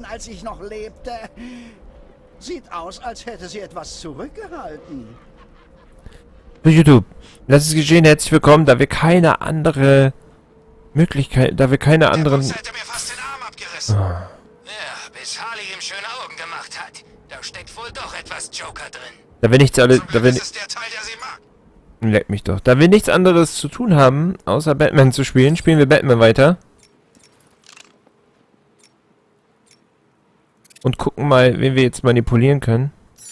gehalten, als ich noch lebte. Sieht aus, als hätte sie etwas zurückgehalten. YouTube, das ist geschehen, herzlich willkommen, da wir keine andere Möglichkeit, da wir keine anderen... Der Boss hätte mir fast den Arm abgerissen. Ja, bis Harley ihm schöne Augen gemacht hat. Da steckt wohl doch etwas Joker drin. Da wir nichts alle... Da wir, das ist der Teil, der sie mag. leck mich doch. Da wir nichts anderes zu tun haben, außer Batman zu spielen, spielen wir Batman weiter. Und gucken mal, wen wir jetzt manipulieren können.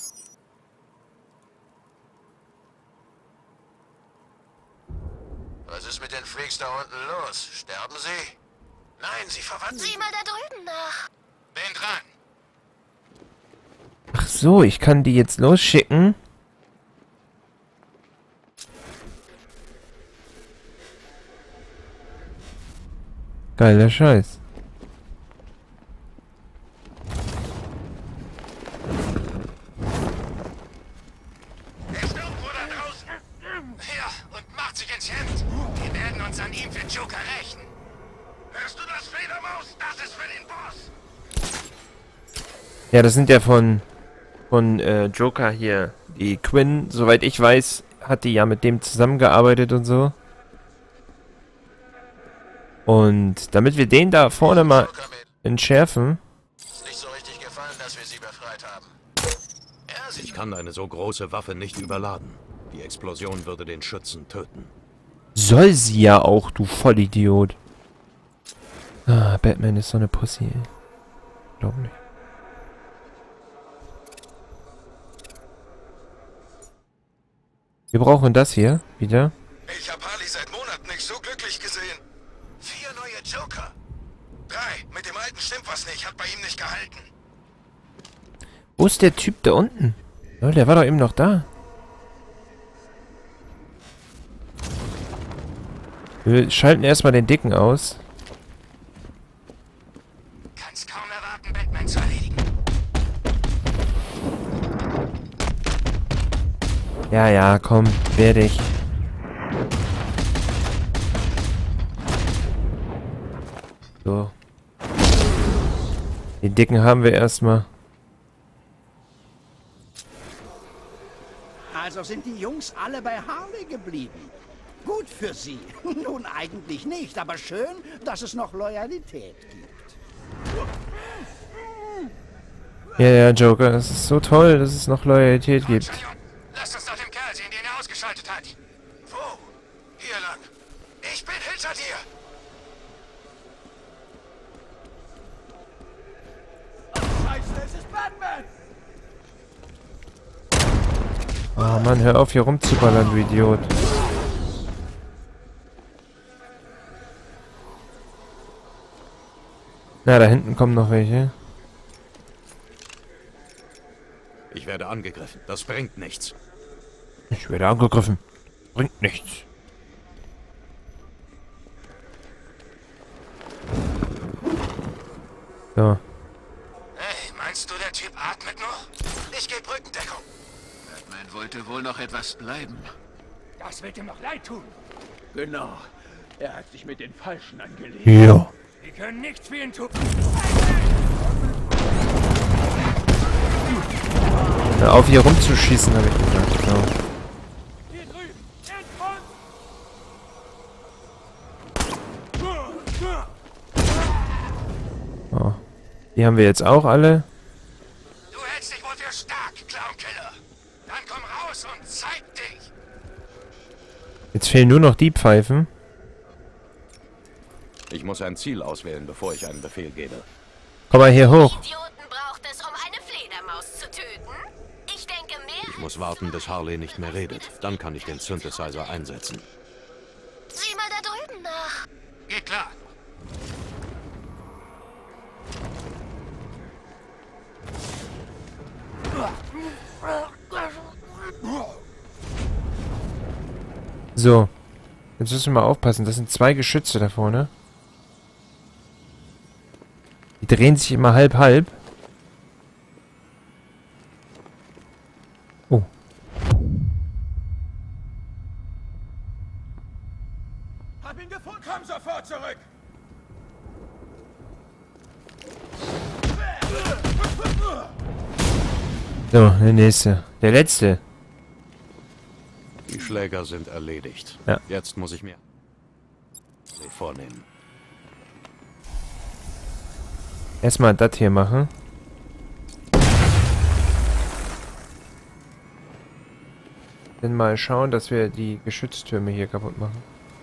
Was ist mit den Freaks da unten los? Sterben sie? Nein, sie verwandeln. Sieh mal da drüben nach. Bin dran. Ach so, ich kann die jetzt losschicken. Geiler Scheiß. Er ist irgendwo da draußen. Ja, und macht sich ins Hemd. Wir werden uns an ihm für Joker rächen. Hörst du das, Fledermaus? Das ist für den Boss. Ja, das sind ja von Joker hier. Die Quinn, soweit ich weiß, hat die ja mit dem zusammengearbeitet und so. Und damit wir den da vorne mal entschärfen. Ist nicht so richtig gefallen, dass wir sie befreit haben. Ich kann eine so große Waffe nicht überladen. Die Explosion würde den Schützen töten. Soll sie ja auch, du Vollidiot. Ah, Batman ist so eine Pussy, ey. Glaub nicht. Wir brauchen das hier wieder. Ich habe Harley seit Monaten nicht so glücklich gesehen. 4 neue Joker. 3. Mit dem alten stimmt was nicht. Hat bei ihm nicht gehalten. Wo ist der Typ da unten? Ja, der war doch eben noch da. Wir schalten erstmal den Dicken aus. Kann's kaum erwarten, Batman zu erledigen. Ja, ja, komm, werde ich. So. Den Dicken haben wir erstmal. Also sind die Jungs alle bei Harley geblieben. Gut für sie. Nun eigentlich nicht, aber schön, dass es noch Loyalität gibt. Ja, ja, Joker, es ist so toll, dass es noch Loyalität gibt. Lasst uns nach dem Kerl sehen, den er ausgeschaltet hat. Wo? Hier lang. Ich bin hinter dir. Scheiße, es ist Batman! Oh Mann, hör auf hier rumzuballern, du Idiot. Na, da hinten kommen noch welche. Ich werde angegriffen. Das bringt nichts. Ich werde angegriffen. Bringt nichts. So. Hey, meinst du, der Typ atmet noch? Ich gebe Rückendeckung. Batman wollte wohl noch etwas bleiben. Das wird ihm noch leid tun. Genau. Er hat sich mit den Falschen angelegt. Ja. Die können nichts für ihn tun. Hör auf hier rumzuschießen, habe ich gesagt. So. Hier drüben. In Front. Oh. Die haben wir jetzt auch alle. Du hältst dich wohl für stark, Clownkiller. Dann komm raus und zeig dich. Jetzt fehlen nur noch die Pfeifen. Ich muss ein Ziel auswählen, bevor ich einen Befehl gebe. Komm mal hier hoch. Idioten braucht es, um eine Fledermaus zu töten? Ich denke mehr. Ich muss warten, bis Harley nicht mehr redet. Dann kann ich den Synthesizer einsetzen. Sieh mal da drüben nach. Geht klar. So. Jetzt müssen wir mal aufpassen. Das sind 2 Geschütze da vorne. Die drehen sich immer halb. Oh. Hab ihn gefunden. Komm sofort zurück. So, der nächste. Der letzte. Die Schläger sind erledigt. Ja. Jetzt muss ich mir vornehmen. Erstmal das hier machen. Dann mal schauen, dass wir die Geschütztürme hier kaputt machen.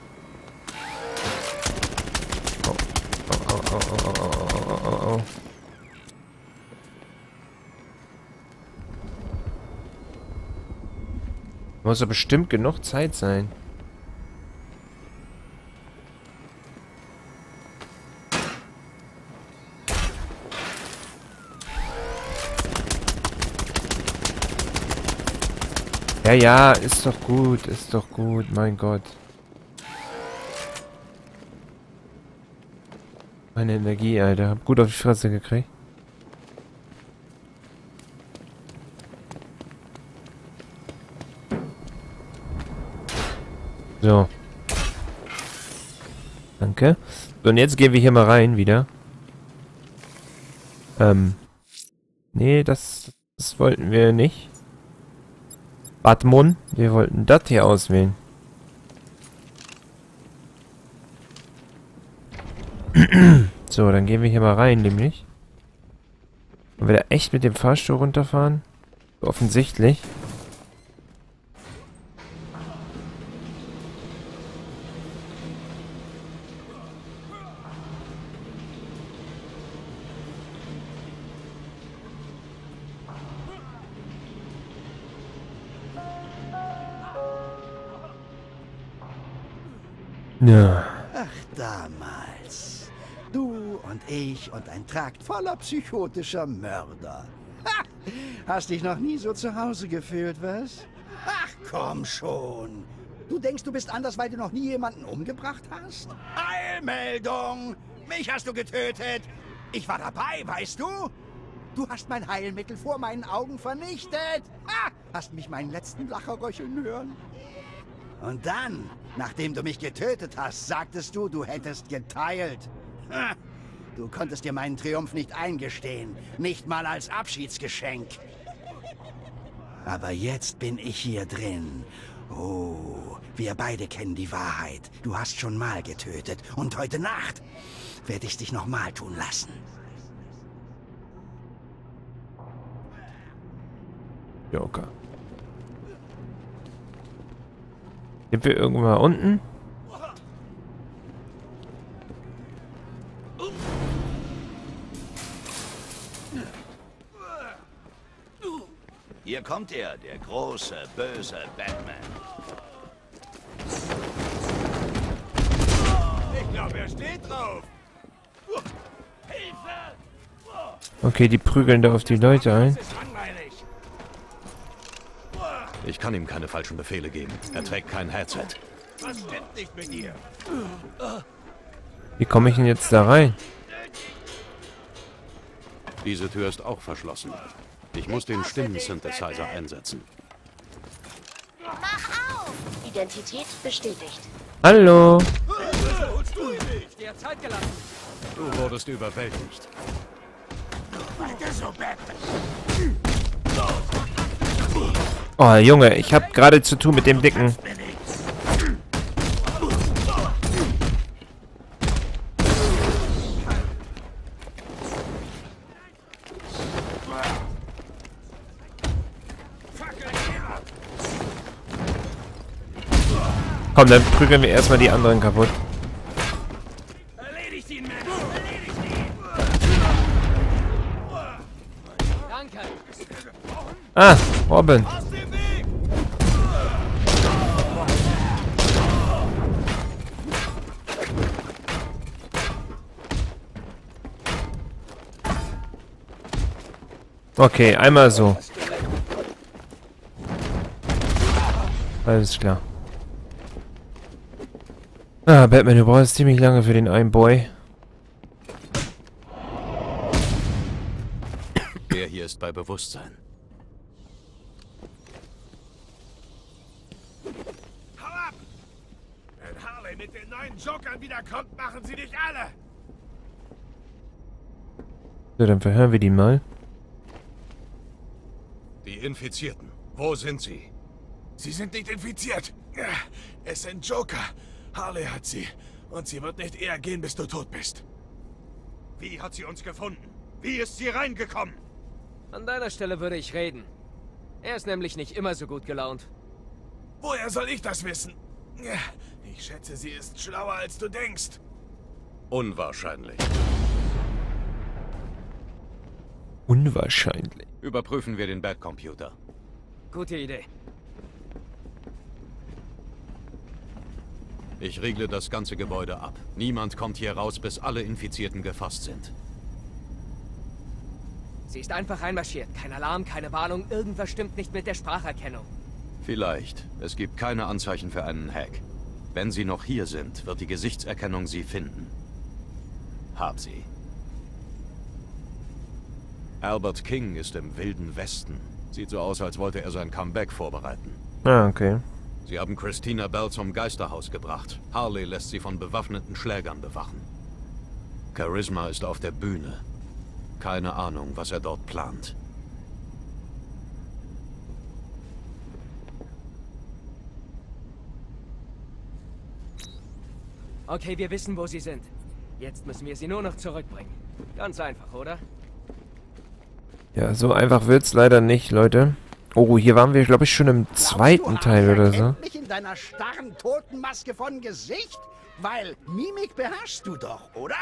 Oh. Oh. Muss doch bestimmt genug Zeit sein. Ja, ist doch gut, mein Gott. Meine Energie, Alter. Hab gut auf die Fresse gekriegt. So. Danke. So, und jetzt gehen wir hier mal rein wieder. Nee, das wollten wir nicht. Batmon, wir wollten das hier auswählen. So, dann gehen wir hier mal rein, nämlich. Wollen wir da echt mit dem Fahrstuhl runterfahren? Offensichtlich. Ja. Ach, damals. Du und ich und ein Trakt voller psychotischer Mörder. Ha! Hast dich noch nie so zu Hause gefühlt, was? Ach, komm schon. Du denkst, du bist anders, weil du noch nie jemanden umgebracht hast? Heilmeldung! Mich hast du getötet! Ich war dabei, weißt du? Du hast mein Heilmittel vor meinen Augen vernichtet! Ha! Hast mich meinen letzten Lacher röcheln hören? Und dann, nachdem du mich getötet hast, sagtest du, du hättest geteilt. Ha! Du konntest dir meinen Triumph nicht eingestehen, nicht mal als Abschiedsgeschenk. Aber jetzt bin ich hier drin. Oh, wir beide kennen die Wahrheit. Du hast schon mal getötet und heute Nacht werde ich dich nochmal tun lassen. Joker. Sind wir irgendwann unten? Hier kommt er, der große, böse Batman. Ich glaube, er steht drauf. Hilfe! Okay, die prügeln da auf die Leute ein. Das ist langweilig. Ich kann ihm keine falschen Befehle geben. Er trägt kein Headset. Was stimmt nicht mit dir? Wie komme ich denn jetzt da rein? Diese Tür ist auch verschlossen. Ich muss den Stimmensynthesizer einsetzen. Mach auf! Identität bestätigt. Hallo? Der Zeit gelassen. Du wurdest überwältigt. Weiter so, Batman. Oh, Junge, ich habe gerade zu tun mit dem Dicken. Komm, dann prügeln wir erstmal die anderen kaputt. Erledigt ihn, Mann! Erledigt ihn! Danke. Ah, Robin. Aus dem Weg! Okay, einmal so. Alles klar. Ah, Batman, du brauchst ziemlich lange für den einen Boy. Der hier ist bei Bewusstsein. Hau ab! Wenn Harley mit den neuen Jokern wiederkommt, machen sie dich alle! So, dann verhören wir die mal. Infizierten. Wo sind sie? Sie sind nicht infiziert. Es sind Joker. Harley hat sie. Und sie wird nicht eher gehen, bis du tot bist. Wie hat sie uns gefunden? Wie ist sie reingekommen? An deiner Stelle würde ich reden. Er ist nämlich nicht immer so gut gelaunt. Woher soll ich das wissen? Ich schätze, sie ist schlauer, als du denkst. Unwahrscheinlich. Unwahrscheinlich. Überprüfen wir den Batcomputer. Gute Idee. Ich riegle das ganze Gebäude ab. Niemand kommt hier raus, bis alle Infizierten gefasst sind. Sie ist einfach reinmarschiert. Kein Alarm, keine Warnung. Irgendwas stimmt nicht mit der Spracherkennung. Vielleicht. Es gibt keine Anzeichen für einen Hack. Wenn sie noch hier sind, wird die Gesichtserkennung sie finden. Hab sie. Albert King ist im Wilden Westen. Sieht so aus, als wollte er sein Comeback vorbereiten. Ah, okay. Sie haben Christina Bell zum Geisterhaus gebracht. Harley lässt sie von bewaffneten Schlägern bewachen. Charisma ist auf der Bühne. Keine Ahnung, was er dort plant. Okay, wir wissen, wo sie sind. Jetzt müssen wir sie nur noch zurückbringen. Ganz einfach, oder? Ja, so einfach wird's leider nicht, Leute. Oh, hier waren wir, glaube ich, schon im zweiten Teil oder so. Mich in deiner starren Totenmaske von Gesicht? Weil Mimik beherrschst du doch, oder?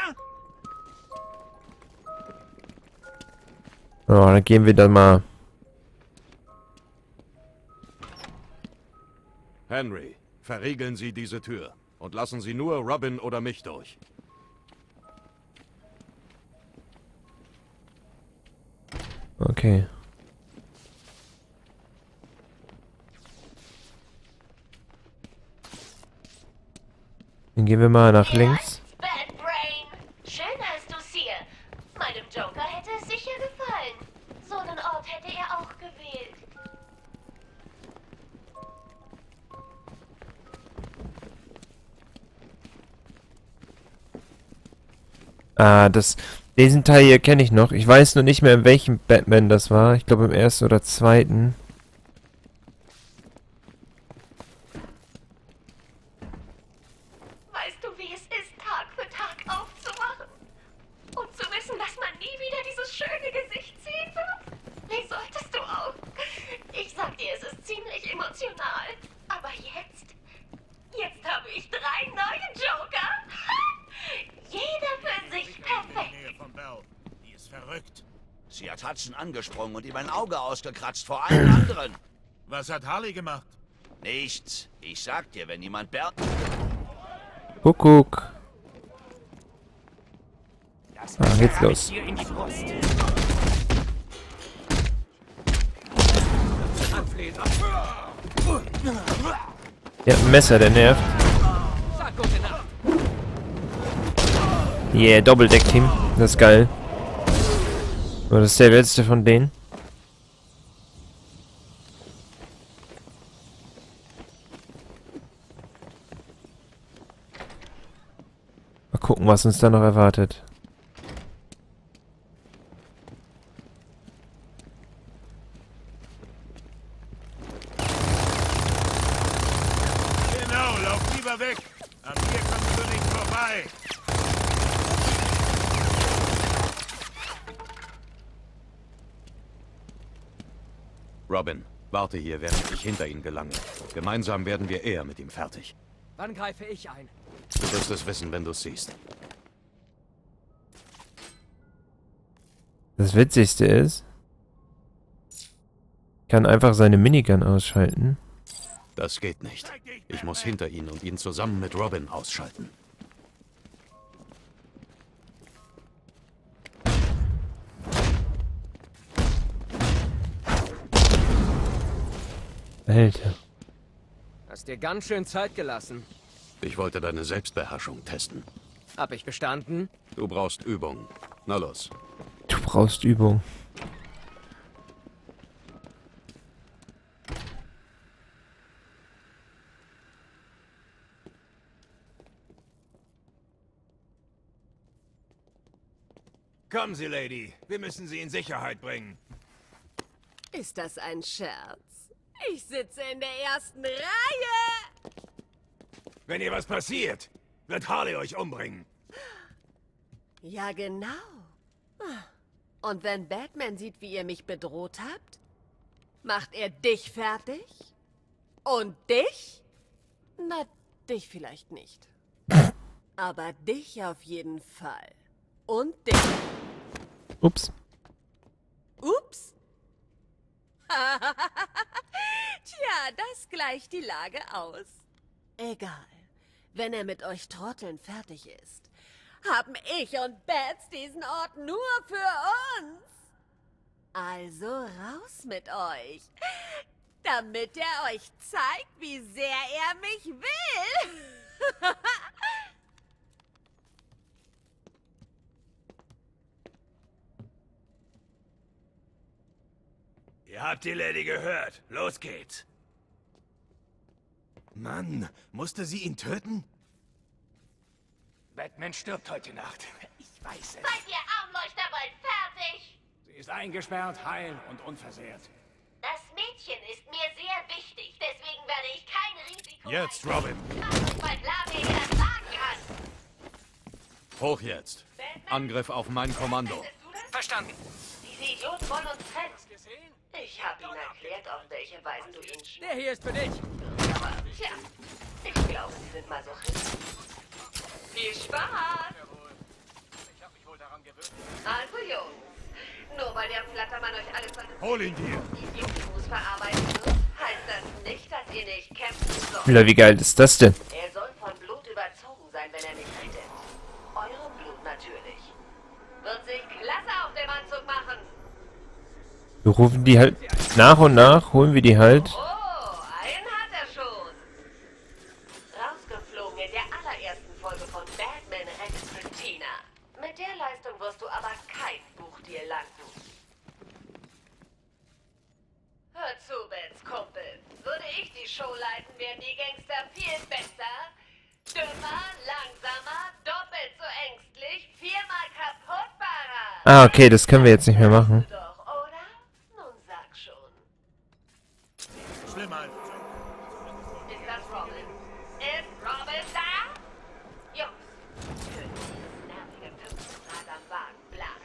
Oh, dann gehen wir dann mal. Henry, verriegeln Sie diese Tür. Und lassen Sie nur Robin oder mich durch. Okay. Dann gehen wir mal nach links. Bad Brain. Schön hast du's hier. Meinem Joker hätte es sicher gefallen. So einen Ort hätte er auch gewählt. Ah, diesen Teil hier kenne ich noch. Ich weiß nur nicht mehr, in welchem Batman das war. Ich glaube im ersten oder zweiten. Weißt du, wie es ist, Tag für Tag aufzuwachen? Und zu wissen, dass man nie wieder dieses schöne Gesicht sehen wird? Wie solltest du auch? Ich sag dir, es ist ziemlich emotional. Aber jetzt habe ich 3 neue Joker. Jeder für sich perfekt. Die ist verrückt. Sie hat Hudson angesprungen und ihm ein Auge ausgekratzt vor allen anderen. Was hat Harley gemacht? Nichts. Ich sag dir, wenn jemand Kuckuck. Das Ah, geht's los. hier in die Brust. Anflehen. Ja, ein Messer, der nervt. Sag gute Nacht. Yeah, Doppeldeck-Team. Das ist geil. So, das ist der letzte von denen. Mal gucken, was uns da noch erwartet. Genau, lauf lieber weg. An mir kommst du nicht vorbei. Robin, warte hier, während ich hinter ihn gelange. Gemeinsam werden wir eher mit ihm fertig. Wann greife ich ein? Du wirst es wissen, wenn du es siehst. Das Witzigste ist, ich kann einfach seine Minigun ausschalten. Das geht nicht. Ich muss hinter ihn und ihn zusammen mit Robin ausschalten. Alter. Hast dir ganz schön Zeit gelassen. Ich wollte deine Selbstbeherrschung testen. Hab ich bestanden? Du brauchst Übung. Na los. Du brauchst Übung. Kommen Sie, Lady. Wir müssen Sie in Sicherheit bringen. Ist das ein Scherz? Ich sitze in der ersten Reihe! Wenn ihr was passiert, wird Harley euch umbringen. Ja, genau. Und wenn Batman sieht, wie ihr mich bedroht habt, macht er dich fertig? Und dich? Na, dich vielleicht nicht. Aber dich auf jeden Fall. Und dich. Ups. Ups. Tja, das gleicht die Lage aus. Egal. Wenn er mit euch Trotteln fertig ist, haben ich und Bats diesen Ort nur für uns. Also raus mit euch, damit er euch zeigt, wie sehr er mich will. Ihr habt die Lady gehört. Los geht's. Mann, musste sie ihn töten? Batman stirbt heute Nacht. Ich weiß es. Seid ihr Armleuchter bald fertig? Sie ist eingesperrt, heil und unversehrt. Das Mädchen ist mir sehr wichtig, deswegen werde ich kein Risiko Jetzt, Robin. weil Lara mir das sagen kann. Hoch jetzt. Angriff auf mein Kommando. Verstanden. Diese Idioten wollen uns trennen. Ich habe ihnen erklärt, auf welche Weise du ihn Der hier ist für dich. Aber, tja, ich glaube, sie sind Masochisten. Viel Spaß! Ich habe mich wohl daran gewöhnt. Also, Jungs, nur weil der Flattermann euch alles an Hol ihn dir. Idiotenfuß verarbeiten wird, heißt das nicht, dass ihr nicht kämpfen sollt. Ja, wie geil ist das denn? Er soll von Blut überzogen sein, wenn er mich rettet. Eurem Blut natürlich. Wird sich klasse auf dem Anzug machen. Wir rufen die halt nach und nach, holen wir die halt. Oh, einen hat er schon. Rausgeflogen in der allerersten Folge von Batman rettet Christina. Mit der Leistung wirst du aber kein Buch dir landen. Hör zu, Bens Kumpel. Würde ich die Show leiten, wären die Gangster viel besser. Dümmer, langsamer, doppelt so ängstlich, viermal kaputtbarer. Ah, okay, das können wir jetzt nicht mehr machen. Doch, oder? Nun sag schon. Schlimmer. Ist das Robin? Ist Robin da? Jungs, töten dieses nervige 15 Rad am Wagen, Black.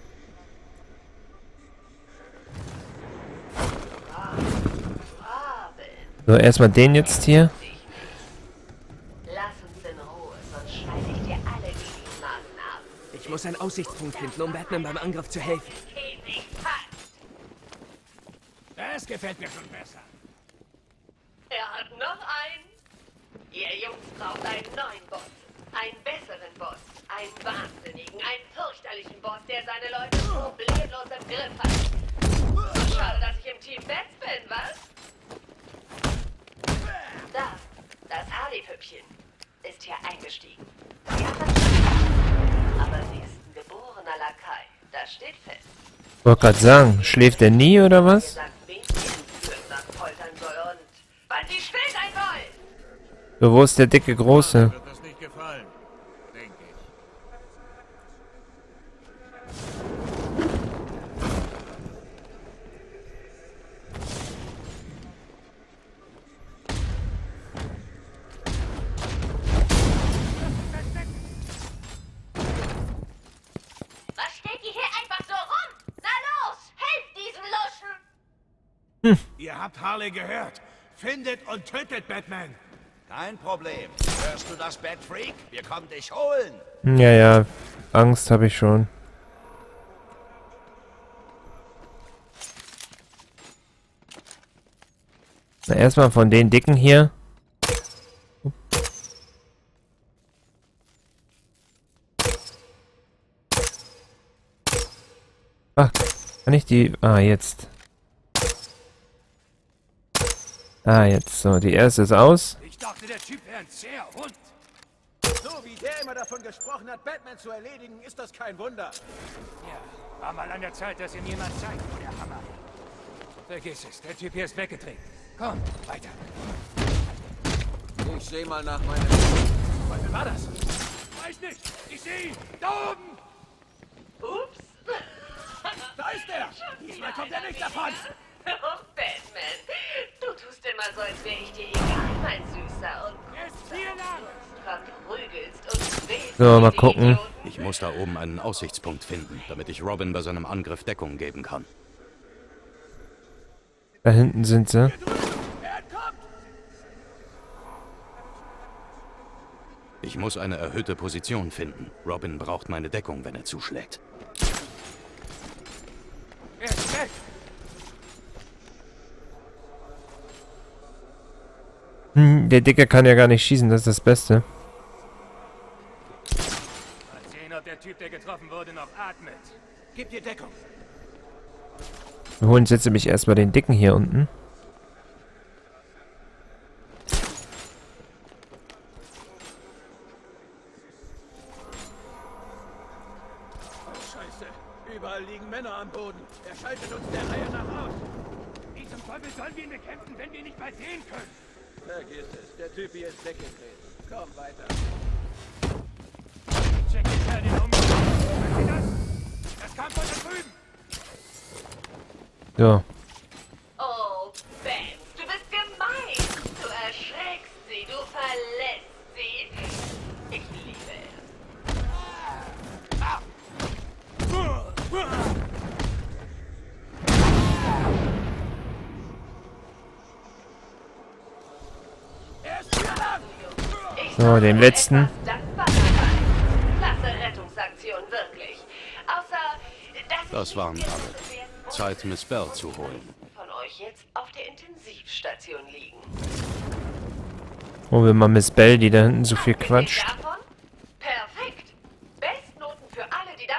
Robin. So, erstmal den jetzt hier. Lass uns in Ruhe, sonst schneide ich dir alle Gliedmaßen ab. Ich muss einen Aussichtspunkt finden, um Batman beim Angriff zu helfen. Käsig passt. Das gefällt mir schon besser. Er hat noch einen. Ihr Jungs braucht einen neuen Boss. Einen besseren Boss. Einen wahnsinnigen, einen fürchterlichen Boss, der seine Leute problemlos im Griff hat. Schade, dass ich im Team Bats bin, was? Da, das Harley-Püppchen ist hier eingestiegen. Sie hat das schon, aber sie ist ein geborener Lakai. Das steht fest. Ich wollte gerade sagen, schläft er nie oder was? Gesagt, wen sie entführen, nach poltern soll und wann sie still sein wollen. So, wo ist der dicke Große? Wird das nicht gefallen, denke ich. Was steht ihr hier einfach so rum? Na los, helft diesen Luschen! Ihr habt Harley gehört. Findet und tötet Batman. Kein Problem. Hörst du das, Batfreak? Wir kommen dich holen. Ja, ja, Angst habe ich schon. Na, erstmal von den Dicken hier. Ach, kann ich die... Ah, jetzt. Ah, jetzt. So, die erste ist aus. Ich dachte, der Typ wäre ein zäher Hund. So wie der immer davon gesprochen hat, Batman zu erledigen, ist das kein Wunder. Ja, war mal an der Zeit, dass ihm jemand zeigt, wo der Hammer ist. Vergiss es, der Typ hier ist weggedreht. Komm, weiter. Ich seh mal nach meinem... Was war das? Weiß nicht. Ich sehe ihn. Da oben. Ups. Da ist er. Diesmal kommt er nicht davon. Oh, Batman. Du tust immer so, als wäre ich dir egal, mein Süßer. Und verprügelst und willst. So, mal gucken. Ich muss da oben einen Aussichtspunkt finden, damit ich Robin bei seinem Angriff Deckung geben kann. Da hinten sind sie. Ich muss eine erhöhte Position finden. Robin braucht meine Deckung, wenn er zuschlägt. Er ist weg! Der Dicke kann ja gar nicht schießen, das ist das Beste. Mal sehen, ob der Typ, der getroffen wurde, noch atmet. Gib dir Deckung. Wir holen jetzt nämlich erstmal den Dicken hier unten. Scheiße. Überall liegen Männer am Boden. Er schaltet uns der Reihe nach aus. Wie zum Teufel sollen wir ihn bekämpfen, wenn wir ihn nicht mal sehen können? Vergiss es. Der Typ hier ist weggedreht. Komm weiter. Check den Kerl, den Hören Sie das? Das kam von da drüben. So. Oh, Bats, du bist gemein. Du erschreckst sie, du verlässt sie. Ich liebe es. So, den letzten. Klasse Rettungsaktion, wirklich. Außer, dass Das waren alle. Zeit, Miss Bell zu holen. von euch jetzt auf der Intensivstation liegen. Holen wir mal Miss Bell, die da hinten so viel quatscht. Davon? Perfekt. Bestnoten für alle, die da...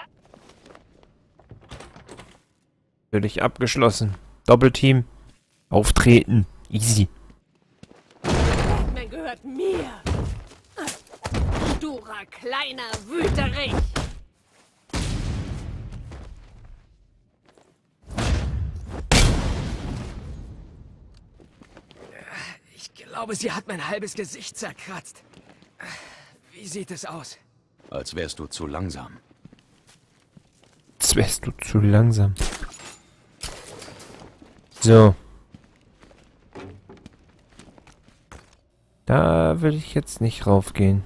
Natürlich abgeschlossen. Doppelteam. Auftreten. Easy. Batman gehört mir. Sturer, kleiner Wüterich. Ich glaube, sie hat mein halbes Gesicht zerkratzt. Wie sieht es aus? Als wärst du zu langsam. Jetzt wärst du zu langsam. So. Da will ich jetzt nicht raufgehen.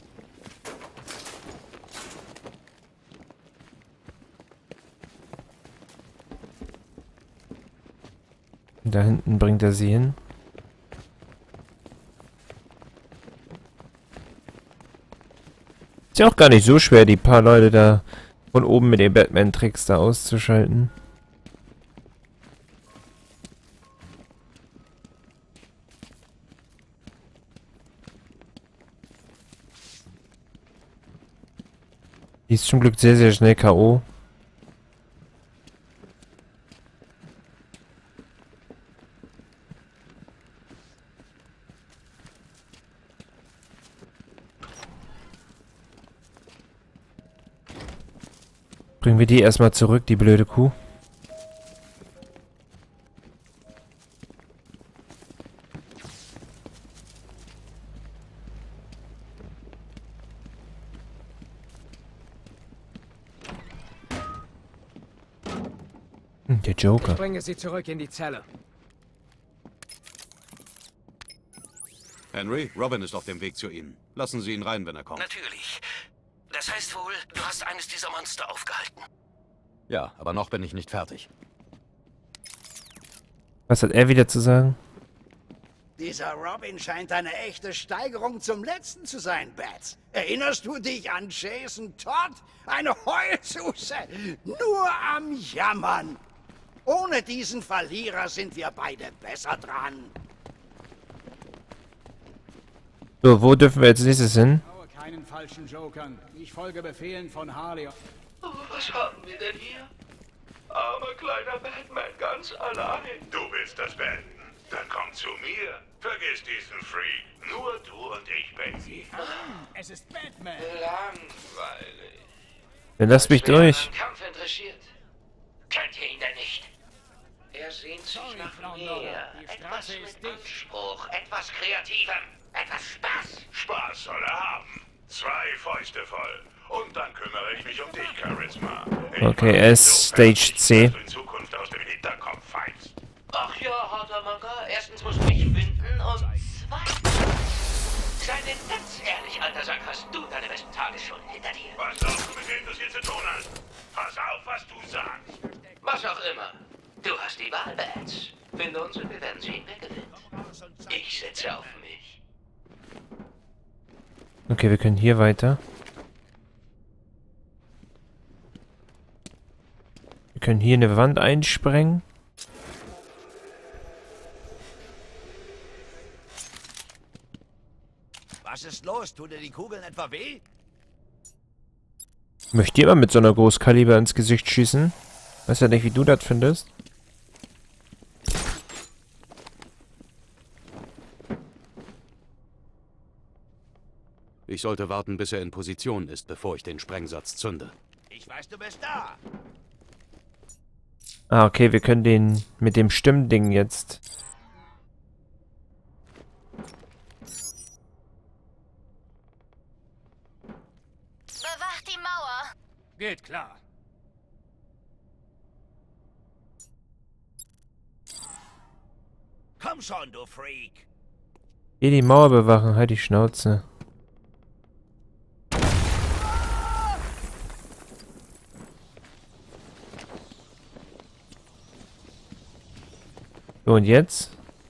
Da hinten bringt er sie hin. Ist ja auch gar nicht so schwer, die paar Leute da von oben mit den Batman-Tricks da auszuschalten. Die ist zum Glück sehr, sehr schnell K.O. Bringen wir die erstmal zurück, die blöde Kuh. Der Joker. Ich bringe sie zurück in die Zelle. Henry, Robin ist auf dem Weg zu Ihnen. Lassen Sie ihn rein, wenn er kommt. Natürlich. Das heißt wohl, du hast eines dieser Monster aufgehalten. Ja, aber noch bin ich nicht fertig. Was hat er wieder zu sagen? Dieser Robin scheint eine echte Steigerung zum Letzten zu sein, Bats. Erinnerst du dich an Jason Todd? Eine Heulsuse. Nur am Jammern. Ohne diesen Verlierer sind wir beide besser dran. So, wo dürfen wir als nächstes hin? Keinen falschen Jokern. Ich folge Befehlen von Harley. Oh, was haben wir denn hier? Armer kleiner Batman, ganz allein. Du willst das beenden? Dann komm zu mir. Vergiss diesen Freak. Nur du und ich, Baby. Es ist Batman. Langweilig. Dann lasst mich durch. Am Kampf interessiert. Kennt ihr ihn denn nicht? Er sehnt sich nach mehr. Etwas mit Anspruch, etwas Kreativem, etwas Spaß. Spaß soll er haben. 2 Fäuste voll. Und dann kümmere ich mich um dich, Charisma. Okay, S, Stage C. dass du in Zukunft aus dem Hinterkopf pfeifst. Oh, Ja, harter Macker. Erstens musst du mich finden und zweitens... Sei denn ganz ehrlich, alter Sack, hast du deine besten Tage schon hinter dir? Was glaubst du, mit wem du es hier zu tun hast? Pass auf, was du sagst. Was auch immer. Du hast die Wahl, Bats. Finde uns und wir werden sehen, wer gewinnt. Ich setze auf mich. Okay, wir können hier weiter. Wir können hier eine Wand einsprengen. Was ist los? Tut dir die Kugeln etwa weh? Möchte jemand mit so einer Großkaliber ins Gesicht schießen? Weiß ja nicht, wie du das findest. Ich sollte warten, bis er in Position ist, bevor ich den Sprengsatz zünde. Ich weiß, du bist da. Ah, okay, wir können den mit dem Stimmding jetzt... Bewacht die Mauer. Geht klar. Komm schon, du Freak. Hier die Mauer bewachen, halt die Schnauze. So, und jetzt?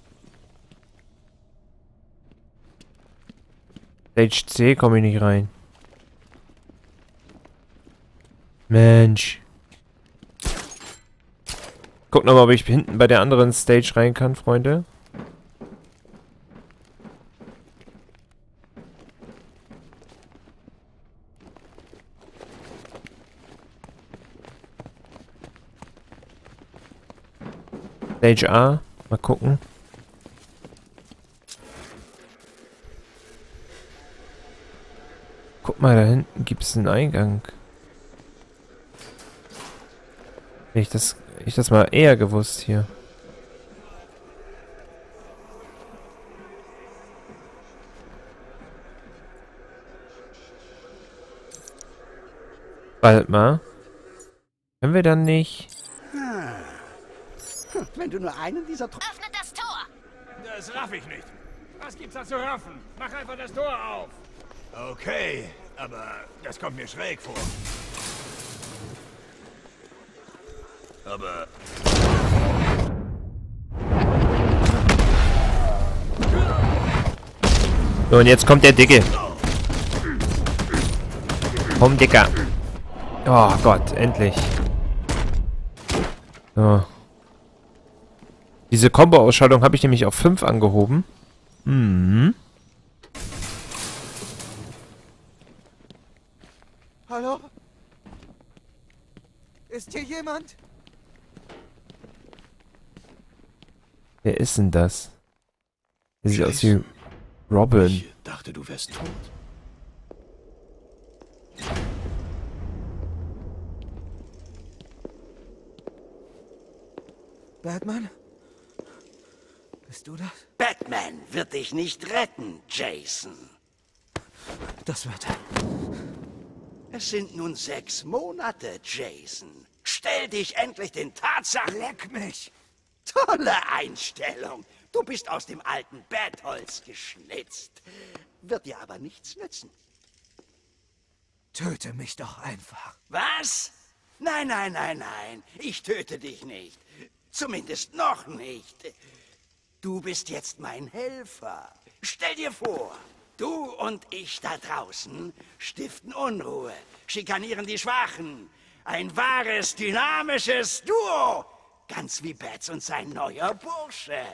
Stage C komme ich nicht rein. Mensch. Guck nochmal, ob ich hinten bei der anderen Stage rein kann, Freunde. Stage A. Mal gucken. Guck mal, da hinten gibt es einen Eingang. Hätte ich das mal eher gewusst hier. Bald mal. Können wir dann nicht... Wenn du nur einen dieser... Öffnet das Tor! Das raff ich nicht. Was gibt's da zu raffen? Mach einfach das Tor auf. Okay, aber das kommt mir schräg vor. Aber... So, und jetzt kommt der Dicke. Komm, Dicker. Oh Gott, endlich. So. Diese Combo-Ausschaltung habe ich nämlich auf 5 angehoben. Mhm. Hallo? Ist hier jemand? Wer ist denn das? Der sieht aus wie Robin. Ich dachte, du wärst tot. Batman? Bist du das? Batman wird dich nicht retten, Jason. Das wird... Es sind nun 6 Monate, Jason. Stell dich endlich den Tatsachen... Leck mich! Tolle Einstellung. Du bist aus dem alten Bettholz geschnitzt. Wird dir aber nichts nützen. Töte mich doch einfach. Was? Nein, nein, nein, nein. Ich töte dich nicht. Zumindest noch nicht. Du bist jetzt mein Helfer. Stell dir vor, du und ich da draußen stiften Unruhe, schikanieren die Schwachen. Ein wahres, dynamisches Duo. Ganz wie Bats und sein neuer Bursche.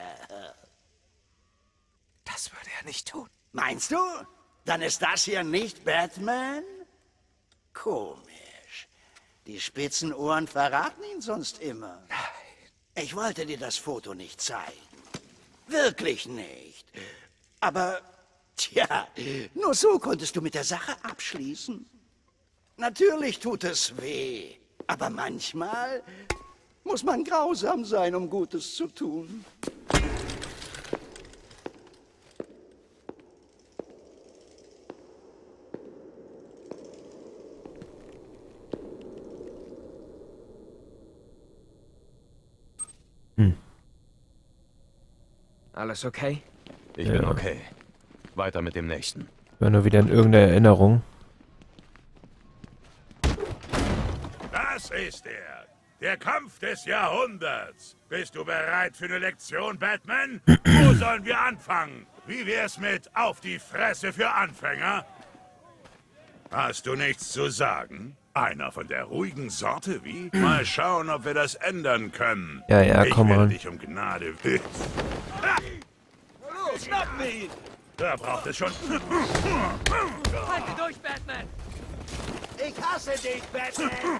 Das würde er nicht tun. Meinst du? Dann ist das hier nicht Batman? Komisch. Die spitzen Ohren verraten ihn sonst immer. Ich wollte dir das Foto nicht zeigen. Wirklich nicht. Aber, tja, nur so konntest du mit der Sache abschließen. Natürlich tut es weh. Aber manchmal muss man grausam sein, um Gutes zu tun. Alles okay? Ich bin okay. Weiter mit dem nächsten. War nur wieder in irgendeiner Erinnerung. Das ist er. Der Kampf des Jahrhunderts. Bist du bereit für eine Lektion, Batman? Wo sollen wir anfangen? Wie wär's mit auf die Fresse für Anfänger? Hast du nichts zu sagen? Einer von der ruhigen Sorte, wie? Mal schauen, ob wir das ändern können. Ja, ja, komm mal. ran. Ich werde dich um Gnade bitten. Los, schnappen wir ihn! Da braucht es schon... Halte durch, Batman! Ich hasse dich, Batman!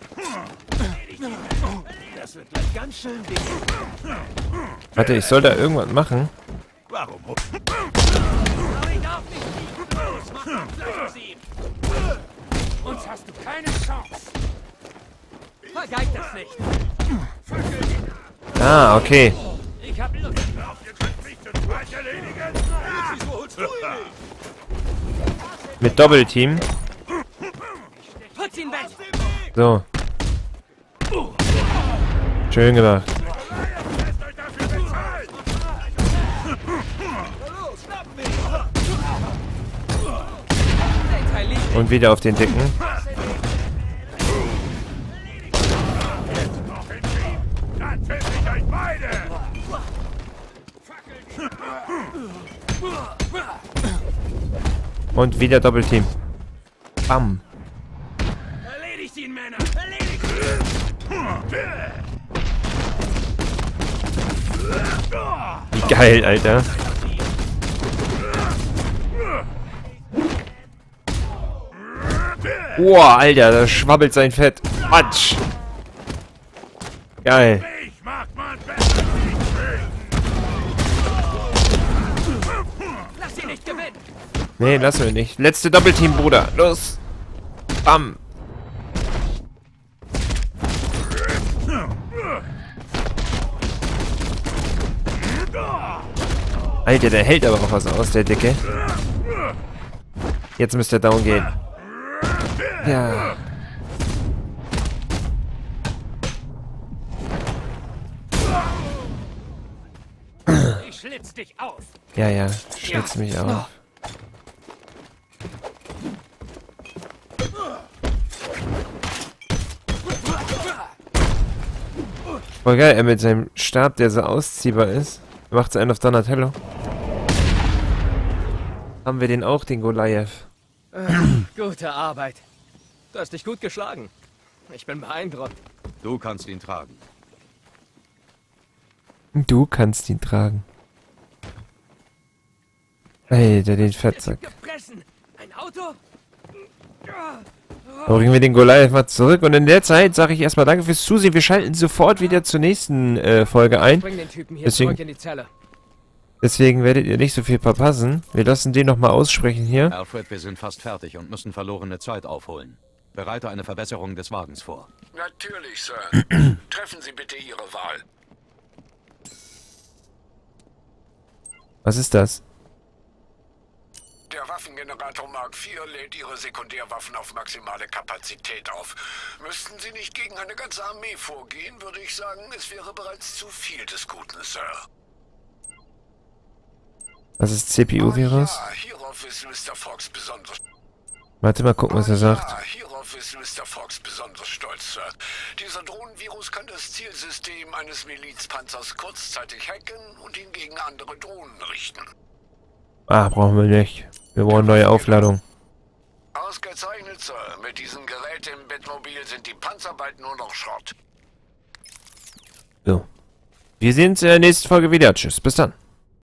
Das wird gleich ganz schön dick. Warte, ich soll da irgendwas machen. Warum? Aber ich darf nicht liegen. Los, mach mal gleich aus ihm. Uns hast du keine Chance. Vergeigt das nicht. Ah, okay. Ich hab Lust. Ihr könnt mich zu zweit erledigen? Wieso holst du ihn nicht? Mit Doppelteam. Putz ihn weg! So. Schön gemacht. Lasst euch dafür bezahlen! Los, schnappen wir ihn! Und wieder auf den Dicken. Jetzt noch in Team! Dann töte ich euch beide! Und wieder Doppelteam. Bam. Erledigt ihn, Männer! Erledigt ihn! Wie geil, Alter. Boah, Alter, da schwabbelt sein Fett. Matsch. Geil. Ich mag man besser nicht Lass ihn nicht gewinnen! Nee, lassen wir nicht. Letzte Doppelteam, Bruder. Los. Bam. Alter, der hält aber auch was aus, der Dicke. Jetzt müsste er down gehen. Ja. Ich schlitz dich auf. Ja, ja. Schlitz mich auf. Voll geil, er mit seinem Stab, der so ausziehbar ist, macht einen auf Donatello. Haben wir den auch, den Goliath? Gute Arbeit. Du hast dich gut geschlagen. Ich bin beeindruckt. Du kannst ihn tragen. Du kannst ihn tragen. Alter, den Fettsack. Gepressen. Ein Auto? So, bringen wir den Goliath mal zurück. Und in der Zeit sage ich erstmal danke fürs Zusehen. Wir schalten sofort wieder zur nächsten Folge ein. Bring den Typen hier zurück in die Zelle. Deswegen werdet ihr nicht so viel verpassen. Wir lassen den nochmal aussprechen hier. Alfred, wir sind fast fertig und müssen verlorene Zeit aufholen. Bereite eine Verbesserung des Wagens vor. Natürlich, Sir. Treffen Sie bitte Ihre Wahl. Was ist das? Der Waffengenerator Mark IV lädt Ihre Sekundärwaffen auf maximale Kapazität auf. Müssten Sie nicht gegen eine ganze Armee vorgehen, würde ich sagen, es wäre bereits zu viel des Guten, Sir. Was ist CPU-Virus? Ja, hierauf ist Mr. Fox besonders... Warte mal gucken, was er sagt. Ja, hierauf ist Mr. Fox besonders stolz, Sir. Dieser Drohnenvirus kann das Zielsystem eines Milizpanzers kurzzeitig hacken und ihn gegen andere Drohnen richten. Ah, brauchen wir nicht. Wir wollen neue Aufladung. Ausgezeichnet, Sir. Mit diesem Gerät im Batmobil sind die Panzer bald nur noch Schrott. So. Wir sehen uns in der nächsten Folge wieder. Tschüss, bis dann.